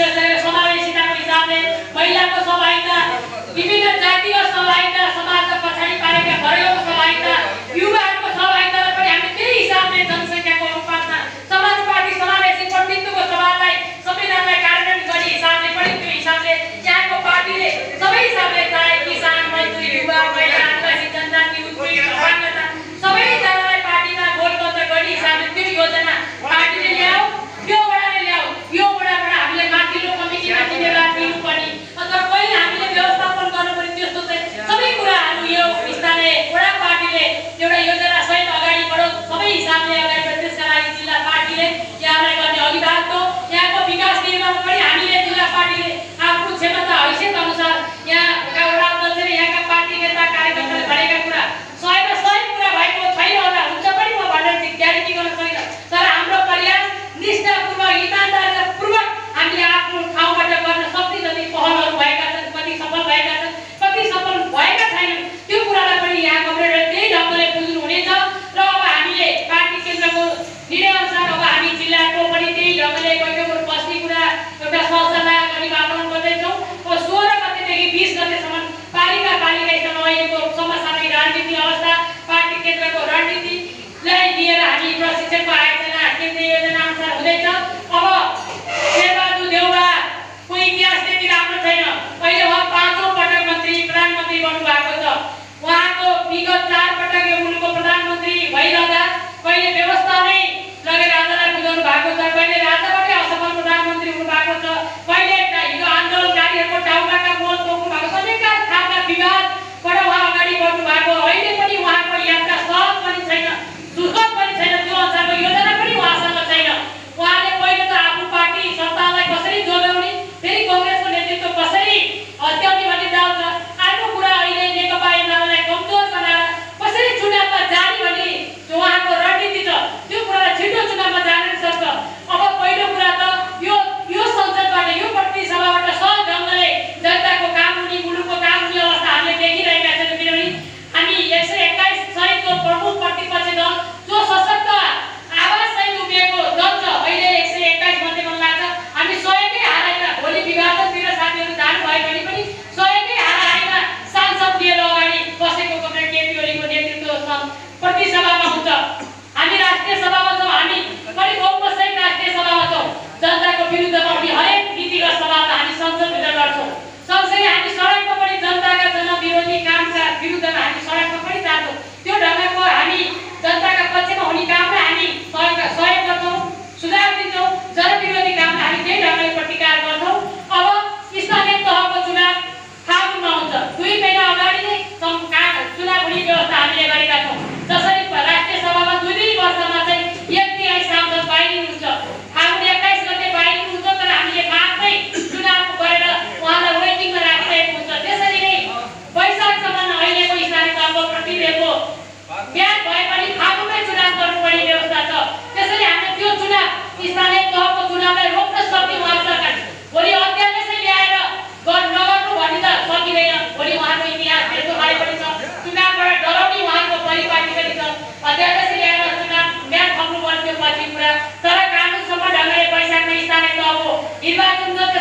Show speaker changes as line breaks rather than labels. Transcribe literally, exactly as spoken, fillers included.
समावेशिताको हिसाबले महिलाको सहभागिता, विभिन्न जातीय सहभागिता, समाजका पछाडि पारेका वर्गको सहभागिता, युवाहरूको सहभागितालाई पनि हामी त्यही हिसाबले जनसङ्ख्याको अनुपातमा समाज पार्टी समावेशी प्रतिनिधित्वको सभालाई संविधानलाई कार्यान्वयन गर्ने हिसाबले पनि त्यो हिसाबले यहाँको पार्टीले सबै हिसाबले चाहे किसान, मजदुर, युवा, महिला, आदिवासी जनजाति, उत्पीडित, अपाङ्गता सबैजनालाई पार्टीमा गोलबद्ध गर्ने हिसाबले त्यो योजना पार्टीले ल्याऊ, यो वडाले ल्याऊ, यो वडाबाट हामीले माथिल्लो कमिटीमा जिम्मेवार दिनुपर्ने अथवा पहिले हामीले व्यवस्थापन गर्नुपर्ने त्यस्तो चाहिँ सबै कुराहरू यो स्थानीय वडा पार्टीले एउटा योजना सहित अगाडि बढोस् सबै हिसाबले अगाडि बढ्छ। त्यसका लागि जिल्ला पार्टीले यहाँलाई गर्ने अभिभावक यहाँको विकास निर्माण पनि हामीले जिल्ला पार्टीले आफ्नो क्षमता हैसियत अनुसार यहाँका वडा अध्यक्षले यहाँका पार्टी नेता कार्यकर्ताले भनेका कुरा सयमा सय कुरा भएको छैन होला, हुन्छ पनि म भनेर ग्यारेन्टी गर्न सक्दिनँ, तर हाम्रो प्रयास निष्ठापूर्वक इमानदारीपूर्वक हामीले आफ्नो ठाउँबाट गर्न सक्ने जति पहलहरू भएका छन्, कति सफल भएका छन्, कति सफल भएका छैनन्, त्यो कुरालाई पनि यहाँ कमरेड त्यही ढङ्गले बुझ्नुहुनेछ। र अब हामीले पार्टी केन्द्रको निर्णयअनुसार अब हामी जिल्लाको पनि त्यही ढङ्गले बैठकहरू बस्ने कुरा एउटा सहसल्लाह गर्ने वातावरण गर्दैछौँ। अब सोह्र गतेदेखि बिस गतेसम्म पालिका पालिकासँग अहिलेको समसामयिक राजनीति अवस्था, पार्टी केन्द्रको रणनीतिलाई लिएर हामी प्रशिक्षणको आयोजना केन्द्रीय योजना अनुसार हुँदैछ। अब शेरबहादुर देउवा कोही इतिहास त्यति राम्रो छैन, अहिले उहाँ पाँचौँ पटक मन्त्री प्रधानमन्त्री बन्नुभएको छ। उहाँको विगत चार पटक यो मुलुकको प्रधानमन्त्री भइरहँदा कहिले व्यवस्था नै लगेर राजालाई बुझाउनु भएको छ, कहिले राजाबाटै असफल प्रधानमन्त्री हुनुभएको छ, कहिले हिजो आन्दोलनकारीहरूको टाउकाका मोल तोक्नु भएको छ, अनेक खालका विवादबाट उहाँ अगाडि बढ्नु भएको। अहिले पनि उहाँको यात्रा सहज पनि छैन, सुखद पनि छैन, त्यो अनुसारको योजना पनि उहाँसँग छैन। उहाँले पहिले त आफ्नो पार्टी सत्तालाई कसरी जोगाउने, फेरि कङ्ग्रेसको नेतृत्व कसरी हत्याउने भन्ने दाउ छ। अर्को कुरा अहिले नेकपा एमालेलाई कमजोर बनाएर कसरी चुनावमा जाने भन्ने उहाँको रणनीति छ, त्यो कुरालाई छिटो चुनावमा जान सक्छ। अब पहिलो कुरा त यो यो संसदबाट यो प्रतिनिधि सभाबाट सहज ढङ्गले जनताको काम हुने, मुलुकको काम हुने अवस्था हामीले देखिरहेका छौँ। किनभने हामी एक सय एक्काइस सहितको प्रमुख प्रतिपक्ष दल जो सशक्त आवाज सहित उभिएको दल छ, अहिले एक सय एक्काइस मध्ये मन लाग्छ हामी सयकै हाराइमा भोलि विभाजनतिर साथीहरू जानु भयो भने पनि सयकै हाराइमा सांसद लिएर अगाडि बसेको कमरेड केपी ओलीको नेतृत्व प्रति सभामा हुन्छ। हामी राष्ट्रिय सभामा छौँ, हामी करिब बहुमत सहित राष्ट्रिय सभामा छौँ। जनताको विरुद्धमा हुने हरेक नीतिगत सभामा हामी संसदभित्र लड्छौँ। सँगसँगै हामी सडकमा पनि जनताका जनविरोधी कामका विरुद्धमा हामी सडकमा पनि जान्छौँ। त्यो ढङ्गको हामी जनताका पक्षमा हुने कामलाई हामी सहयोग सहयोग गर्छौँ, सुझाव दिन्छौँ। जनविरोधी कामलाई हामी त्यही ढङ्गले प्रतिकार गर्छौँ। अब स्थानीय तहको चुनाव फागुनमा हुन्छ, दुई महिना अगाडि नै चुनाव हुने व्यवस्था हामीले गरेका छौँ। जसरी राष्ट्रिय सभामा दुई दुई वर्षमा चाहिँ एक तिहाई सांसद बाहिरिनुहुन्छ, फागुन एक्काइस गते बाहिरिनुहुन्छ, तर हामीले मार्चमै चुनाव गरेर उहाँलाई वेटिङमा राखिरहेको हुन्छ। त्यसरी नै वैशाखसम्म अहिलेको स्थानीय तहको प्रतिनिधिको ब्याज भए पनि फागुनमै चुनाव गर्नुपर्ने व्यवस्था छ। त्यसरी हामीले त्यो चुनाव स्थानीय तहको चुनावलाई रोक्न सक्ने उहाँ सरकार भोलि अध्यादेशै ल्याएर नगर्नु भन्ने त सकिँदैन। भोलि उहाँको इतिहास हेर्नु भए पनि छ, चुनावबाट डराउने उहाँको परिपाटी पनि छ। अध्यादेश ल्याएर चुनाव म्याद थप्नु पर्थ्यो पछि कुरा, तर कानुनसम्म ढङ्गले वैशाखमा स्थानीय तहको निर्वाचन